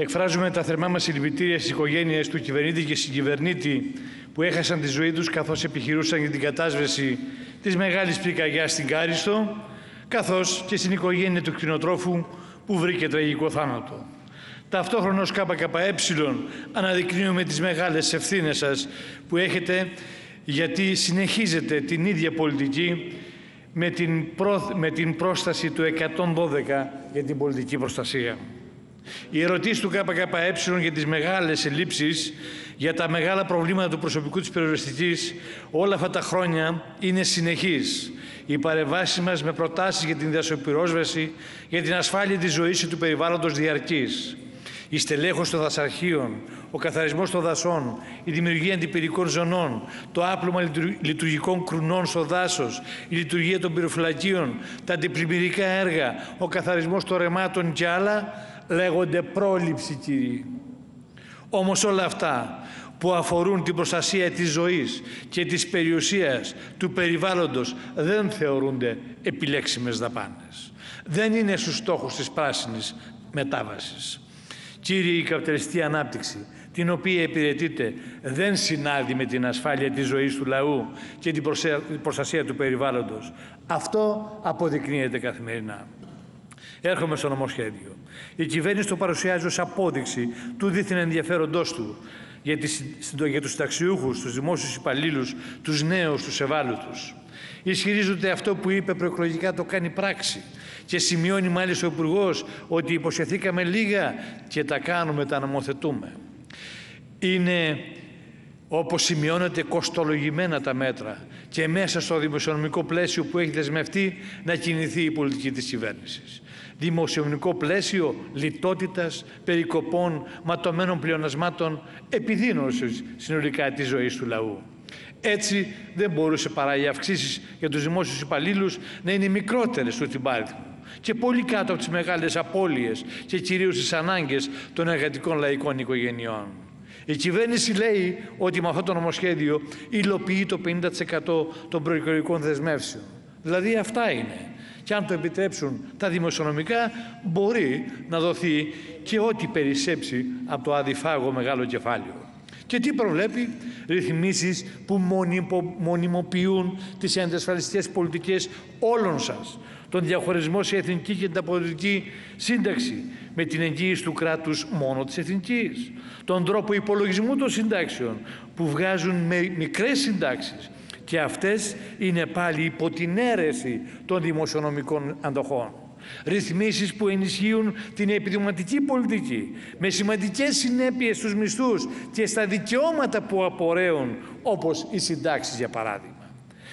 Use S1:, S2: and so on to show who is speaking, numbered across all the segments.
S1: Εκφράζουμε τα θερμά μας συλληπιτήρια στις οικογένειες του κυβερνήτη και συγκυβερνήτη που έχασαν τη ζωή τους καθώς επιχειρούσαν για την κατάσβεση της μεγάλης πυρκαγιάς στην Κάριστο, καθώς και στην οικογένεια του κτηνοτρόφου που βρήκε τραγικό θάνατο. Ταυτόχρονα ως ΚΚΕ αναδεικνύουμε τις μεγάλες ευθύνες σας που έχετε, γιατί συνεχίζετε την ίδια πολιτική με την πρόσταση του 112 για την πολιτική προστασία. Οι ερωτήσεις του ΚΚΕ για τις μεγάλες ελλείψεις, για τα μεγάλα προβλήματα του προσωπικού της πυροσβεστικής όλα αυτά τα χρόνια είναι συνεχείς. Οι παρεμβάσεις μας με προτάσεις για την δασοπυρόσβεση, για την ασφάλεια της ζωής και του περιβάλλοντος διαρκής. Η στελέχωση των δασαρχείων, ο καθαρισμός των δασών, η δημιουργία αντιπυρικών ζωνών, το άπλωμα λειτουργικών κρουνών στο δάσος, η λειτουργία των πυροφυλακίων, τα αντιπλημμυρικά έργα, ο καθαρισμός των ρεμάτων και άλλα λέγονται πρόληψη, κύριοι. Όμως όλα αυτά που αφορούν την προστασία της ζωής και της περιουσίας του περιβάλλοντος δεν θεωρούνται επιλέξιμες δαπάνες. Δεν είναι στους στόχους της πράσινης μετάβασης. Κύριε, η καπιταλιστική ανάπτυξη, την οποία υπηρετείτε, δεν συνάδει με την ασφάλεια της ζωής του λαού και την προστασία του περιβάλλοντος. Αυτό αποδεικνύεται καθημερινά. Έρχομαι στο νομοσχέδιο. Η κυβέρνηση το παρουσιάζει ως απόδειξη του δίθεν ενδιαφέροντός του για τους συνταξιούχους, τους δημόσιους υπαλλήλους, τους νέους, τους ευάλωτους. Ισχυρίζονται αυτό που είπε προεκλογικά το κάνει πράξη και σημειώνει μάλιστα ο Υπουργός ότι υποσχεθήκαμε λίγα και τα κάνουμε, τα νομοθετούμε. Είναι, όπως σημειώνεται, κοστολογημένα τα μέτρα και μέσα στο δημοσιονομικό πλαίσιο που έχει δεσμευτεί να κινηθεί η πολιτική της κυβέρνησης. Δημοσιονομικό πλαίσιο λιτότητας, περικοπών, ματωμένων πλεονασμάτων, επιδείνωσης συνολικά της ζωής του λαού. Έτσι δεν μπορούσε παρά οι αυξήσεις για τους δημόσιους υπαλλήλους να είναι μικρότερες στο τυμπάριθμο και πολύ κάτω από τις μεγάλες απώλειες και κυρίως τις ανάγκες των εργατικών λαϊκών οικογενειών. Η κυβέρνηση λέει ότι με αυτό το νομοσχέδιο υλοποιεί το 50% των προεκλογικών δεσμεύσεων. Δηλαδή αυτά είναι. Και αν το επιτρέψουν τα δημοσιονομικά, μπορεί να δοθεί και ό,τι περισσέψει από το αδιφάγο μεγάλο κεφάλαιο. Και τι προβλέπει? Ρυθμίσεις που μονιμοποιούν τις αντισφαλιστικές πολιτικές όλων σας. Τον διαχωρισμό σε εθνική και ανταποδοτική σύνταξη με την εγγύηση του κράτους μόνο της εθνικής. Τον τρόπο υπολογισμού των συντάξεων που βγάζουν με μικρές συντάξεις και αυτές είναι πάλι υπό την αίρεση των δημοσιονομικών αντοχών. Ρυθμίσεις που ενισχύουν την επιδοματική πολιτική με σημαντικές συνέπειες στους μισθούς και στα δικαιώματα που απορρέουν, όπως οι συντάξεις για παράδειγμα.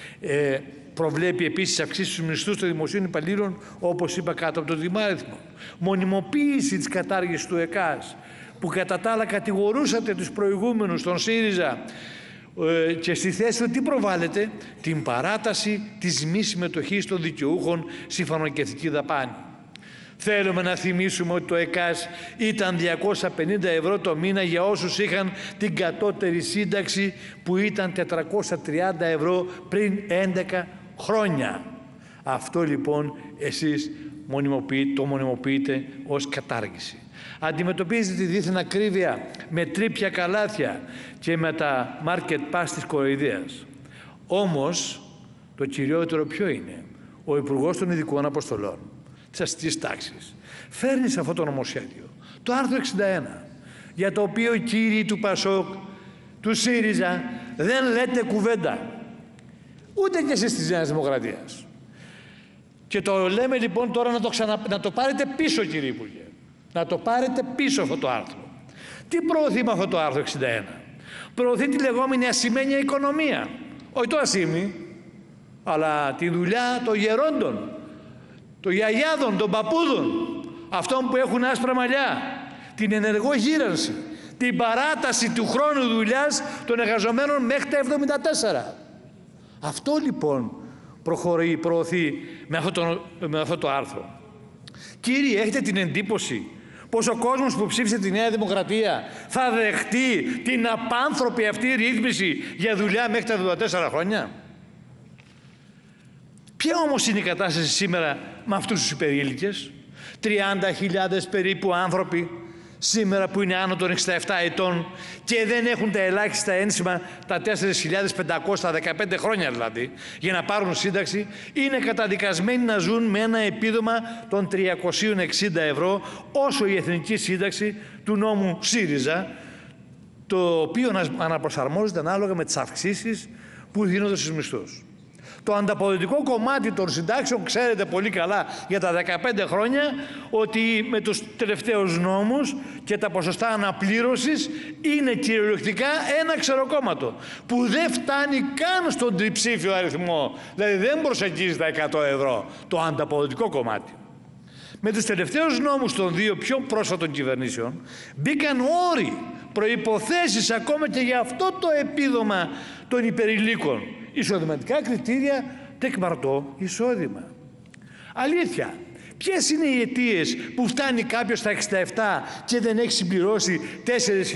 S1: Προβλέπει επίσης αυξήσεις στους μισθούς των δημοσίων υπαλλήλων, όπως είπα, κάτω από το τιμάριθμο. Μονιμοποίηση της κατάργησης του ΕΚΑΣ, που κατά τα άλλα κατηγορούσατε τους προηγούμενους, τον ΣΥΡΙΖΑ, και στη θέση του τι προβάλλεται? Την παράταση της μη συμμετοχής των δικαιούχων στη φαρμακευτική δαπάνη. Θέλουμε να θυμίσουμε ότι το ΕΚΑΣ ήταν 250 ευρώ το μήνα για όσους είχαν την κατώτερη σύνταξη, που ήταν 430 ευρώ πριν 11 χρόνια. Αυτό λοιπόν εσείς το μονιμοποιείτε ως κατάργηση. Αντιμετωπίζετε τη δίθεν ακρίβεια με τρίπια καλάθια και με τα market pass της κοροϊδίας. Όμως το κυριότερο ποιο είναι? Ο Υπουργός των Ειδικών Αποστολών της αστικής τάξης φέρνει σε αυτό το νομοσχέδιο το άρθρο 61, για το οποίο οι κύριοι του ΠΑΣΟΚ, του ΣΥΡΙΖΑ δεν λέτε κουβέντα, ούτε και εσείς της Νέας Δημοκρατίας. Και το λέμε λοιπόν τώρα να το πάρετε πίσω, κύριε Υπουργέ. Να το πάρετε πίσω αυτό το άρθρο. Τι προωθεί με αυτό το άρθρο 61? Προωθεί τη λεγόμενη ασημένια οικονομία. Όχι το ασήμι, αλλά τη δουλειά των γερόντων, των γιαγιάδων, των παππούδων, αυτών που έχουν άσπρα μαλλιά, την ενεργό γύρανση, την παράταση του χρόνου δουλειάς των εργαζομένων μέχρι τα 74. Αυτό λοιπόν προωθεί με αυτό το άρθρο. Κύριοι, έχετε την εντύπωση πως ο κόσμος που ψήφισε τη Νέα Δημοκρατία θα δεχτεί την απάνθρωπη αυτή ρύθμιση για δουλειά μέχρι τα 74 χρόνια? Ποια όμως είναι η κατάσταση σήμερα με αυτούς τους υπερήλικες? 30.000 περίπου άνθρωποι σήμερα που είναι άνω των 67 ετών και δεν έχουν τα ελάχιστα ένσημα, τα 4.500, τα 15 χρόνια δηλαδή, για να πάρουν σύνταξη, είναι καταδικασμένοι να ζουν με ένα επίδομα των 360 ευρώ, όσο η εθνική σύνταξη του νόμου ΣΥΡΙΖΑ, το οποίο αναπροσαρμόζεται ανάλογα με τις αυξήσεις που δίνονται στους μισθούς. Το ανταποδοτικό κομμάτι των συντάξεων, ξέρετε πολύ καλά για τα 15 χρόνια, ότι με τους τελευταίους νόμους και τα ποσοστά αναπλήρωσης είναι κυριολεκτικά ένα ξεροκόμματο που δεν φτάνει καν στον τριψήφιο αριθμό, δηλαδή δεν προσεγγίζει τα 100 ευρώ το ανταποδοτικό κομμάτι. Με τους τελευταίους νόμους των δύο πιο πρόσφατων κυβερνήσεων μπήκαν όροι, προϋποθέσεις ακόμα και για αυτό το επίδομα των υπερηλίκων. Εισοδηματικά κριτήρια, τεκμαρτό εισόδημα. Αλήθεια, ποιες είναι οι αιτίες που φτάνει κάποιος στα 67 και δεν έχει συμπληρώσει 4.000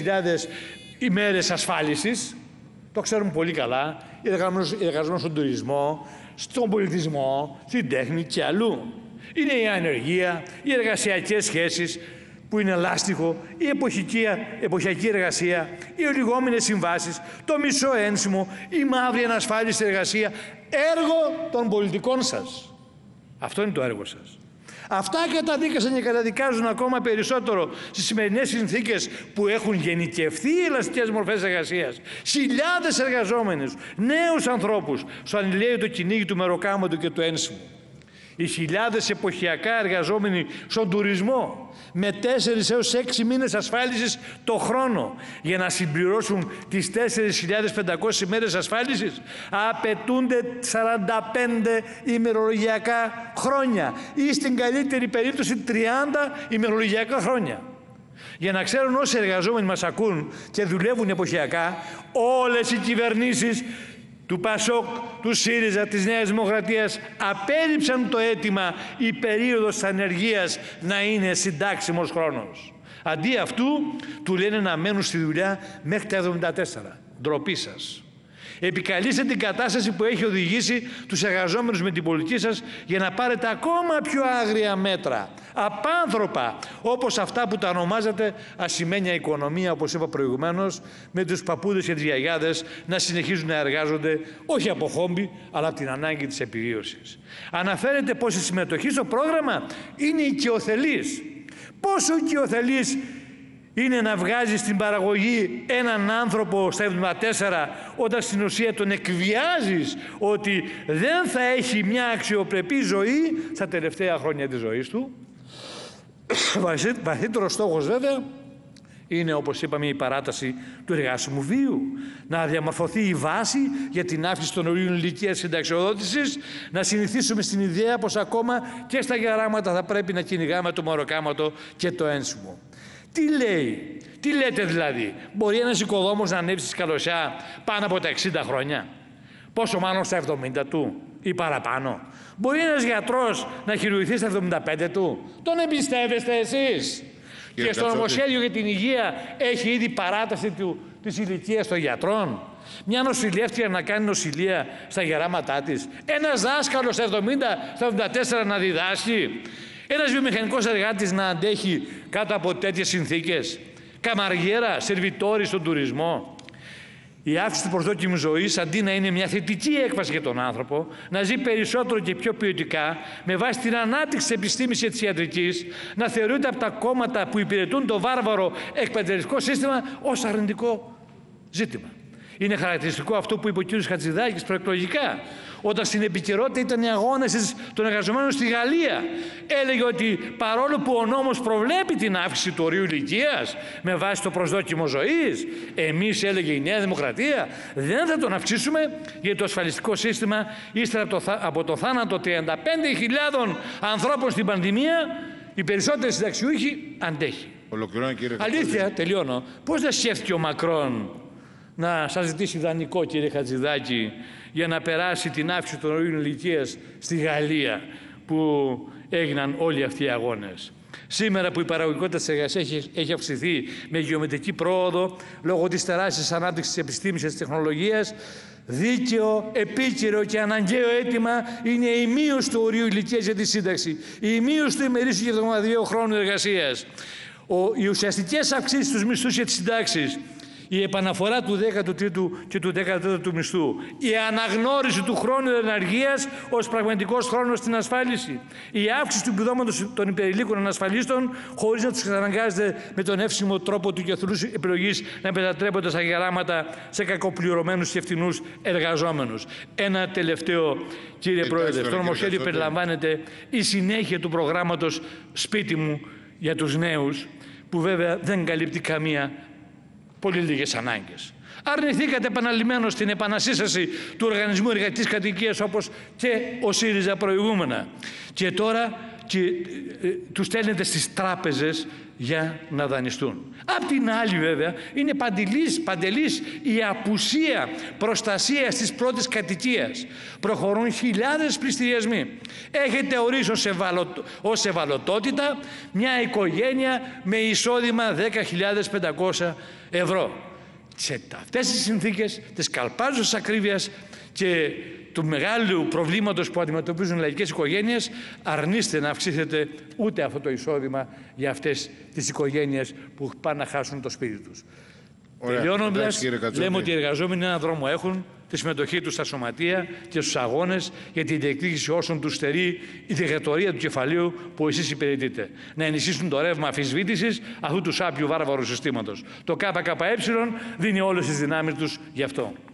S1: ημέρες ασφάλισης? Το ξέρουμε πολύ καλά, οι εργαζόμενοι στον τουρισμό, στον πολιτισμό, στην τέχνη και αλλού. Είναι η ανεργία, οι εργασιακές σχέσεις που είναι λάστιχο, η εποχιακή εργασία, οι ολιγόμενες συμβάσεις, το μισό ένσημο, η μαύρη ανασφάλιστη εργασία. Έργο των πολιτικών σας. Αυτό είναι το έργο σας. Αυτά καταδίκασαν και καταδικάζουν ακόμα περισσότερο στις σημερινές συνθήκες που έχουν γενικευθεί οι ελαστικές μορφές εργασίας. Χιλιάδες εργαζόμενους, νέους ανθρώπους, στο ανηλαίωτο κυνήγι του μεροκάματο και του ένσημου. Οι χιλιάδες εποχιακά εργαζόμενοι στον τουρισμό με 4 έως 6 μήνες ασφάλισης το χρόνο για να συμπληρώσουν τις 4.500 ημέρες ασφάλισης απαιτούνται 45 ημερολογιακά χρόνια ή στην καλύτερη περίπτωση 30 ημερολογιακά χρόνια. Για να ξέρουν όσοι εργαζόμενοι μας ακούν και δουλεύουν εποχιακά, όλες οι κυβερνήσεις του ΠΑΣΟΚ, του ΣΥΡΙΖΑ, της Νέας Δημοκρατίας απέρριψαν το αίτημα η περίοδος της ανεργίας να είναι συντάξιμος χρόνος. Αντί αυτού, του λένε να μένουν στη δουλειά μέχρι τα 74. Ντροπή σας. Επικαλείστε την κατάσταση που έχει οδηγήσει τους εργαζόμενους με την πολιτική σας για να πάρετε ακόμα πιο άγρια μέτρα, απάνθρωπα, όπως αυτά που τα ονομάζατε ασημένια οικονομία, όπως είπα προηγουμένως, με τους παππούδες και τις γιαγιάδες να συνεχίζουν να εργάζονται όχι από χόμπι, αλλά από την ανάγκη της επιβίωσης. Αναφέρεται πως η συμμετοχή στο πρόγραμμα είναι οικειοθελής. Πόσο οικειοθελής είναι να βγάζει στην παραγωγή έναν άνθρωπο στα 74 όταν στην ουσία τον εκβιάζεις ότι δεν θα έχει μια αξιοπρεπή ζωή στα τελευταία χρόνια της ζωής του. Βαθύτερος στόχος βέβαια είναι, όπως είπαμε, η παράταση του εργάσιμου βίου, να διαμορφωθεί η βάση για την αύξηση των ορίων ηλικίας συνταξιοδότησης, να συνηθίσουμε στην ιδέα πως ακόμα και στα γεράματα θα πρέπει να κυνηγάμε το μεροκάματο και το ένσημο. Τι λέει, τι λέτε δηλαδή, μπορεί ένας οικοδόμος να ανέβει στη σκαλωσιά πάνω από τα 60 χρόνια, πόσο μάλλον στα 70 του ή παραπάνω? Μπορεί ένας γιατρός να χειρουργηθεί στα 75 του? Τον εμπιστεύεστε εσείς? Και στο νομοσχέδιο για την υγεία έχει ήδη παράταση της ηλικίας των γιατρών. Μια νοσηλεύτρια να κάνει νοσηλεία στα γεράματά της. Ένας δάσκαλος στα 70, στα 74 να διδάσκει. Ένας βιομηχανικός εργάτης να αντέχει κάτω από τέτοιες συνθήκες. Καμαριέρα, σερβιτόρι στον τουρισμό. Η αύξηση του προσδόκιμου ζωής, αντί να είναι μια θετική έκβαση για τον άνθρωπο, να ζει περισσότερο και πιο ποιοτικά, με βάση την ανάπτυξη της επιστήμης και της ιατρικής, να θεωρείται από τα κόμματα που υπηρετούν το βάρβαρο εκπαιδευτικό σύστημα ως αρνητικό ζήτημα. Είναι χαρακτηριστικό αυτό που είπε ο κ. Χατζηδάκης προεκλογικά, όταν στην επικαιρότητα ήταν οι αγώνες των εργαζομένων στη Γαλλία. Έλεγε ότι παρόλο που ο νόμος προβλέπει την αύξηση του ορίου ηλικίας με βάση το προσδόκιμο ζωής, εμείς, έλεγε η Νέα Δημοκρατία, δεν θα τον αυξήσουμε, γιατί το ασφαλιστικό σύστημα ύστερα από το θάνατο 35.000 ανθρώπων στην πανδημία, οι περισσότεροι συνταξιούχοι αντέχει. Αλήθεια, τελειώνω. Πώς δεν σκέφτηκε ο Μακρόν να σας ζητήσει δανεικό, κύριε Χατζηδάκη, για να περάσει την αύξηση των ορίων ηλικίας στη Γαλλία, που έγιναν όλοι αυτοί οι αγώνες? Σήμερα που η παραγωγικότητα της εργασίας έχει αυξηθεί με γεωμετρική πρόοδο λόγω της τεράστιας ανάπτυξης της επιστήμης και της τεχνολογίας, δίκαιο, επίκαιρο και αναγκαίο αίτημα είναι η μείωση του ορίου ηλικίας για τη σύνταξη, η μείωση του ημερήσιου και εβδομαδιαίου χρόνου εργασίας. Οι ουσιαστικές αυξήσεις στους μισθούς και τις συντάξεις, η επαναφορά του 13ου και του 14ου μισθού, η αναγνώριση του χρόνου ενεργείας ως πραγματικός χρόνος στην ασφάλιση, η αύξηση του επιδόματος των υπερηλίκων ανασφαλίστων χωρίς να τους αναγκάζεται με τον εύσημο τρόπο του κεθνούς επιλογής να μετατρέπονται στα γεράματα σε κακοπληρωμένους και ευθυνούς εργαζόμενους. Ένα τελευταίο, κύριε Πρόεδρε, στο νομοσχέδιο περιλαμβάνεται η συνέχεια του προγράμματος «Σπίτι μου» για τους νέους, που βέβαια δεν καλύπτει καμία, πολύ λίγες ανάγκες. Αρνηθήκατε επαναλημμένως την επανασύσταση του Οργανισμού Εργατικής Κατοικίας, όπως και ο ΣΥΡΙΖΑ προηγούμενα. Και τώρα τους στέλνετε στις τράπεζες για να δανειστούν. Απ' την άλλη βέβαια είναι παντελής η απουσία προστασίας της πρώτης κατοικίας. Προχωρούν χιλιάδες πληστηριασμοί. Έχετε ορίσει ως ευαλωτότητα μια οικογένεια με εισόδημα 10.500 ευρώ. Σε αυτές τις συνθήκες της καλπάζωσης ακρίβειας και του μεγάλου προβλήματος που αντιμετωπίζουν οι λαϊκές οικογένειες, αρνείστε να αυξήσετε ούτε αυτό το εισόδημα για αυτές τις οικογένειες που πάνε να χάσουν το σπίτι τους. Τελειώνοντας, λέμε ότι οι εργαζόμενοι έναν δρόμο έχουν, τη συμμετοχή τους στα σωματεία και στους αγώνες για την διεκδίκηση όσων τους στερεί η δικτατορία του κεφαλαίου που εσείς υπηρετείτε. Να ενισχύσουν το ρεύμα αμφισβήτησης αυτού του σάπιου βάρβαρου συστήματος. Το ΚΚΕ δίνει όλες τις δυνάμεις τους γι' αυτό.